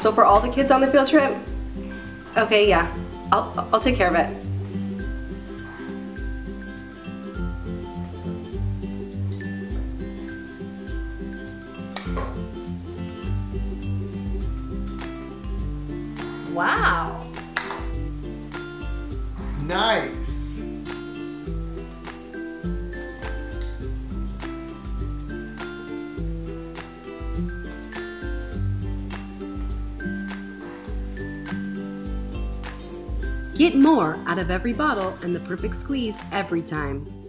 So for all the kids on the field trip? Okay, yeah, I'll take care of it. Wow. Nice. Get more out of every bottle and the perfect squeeze every time.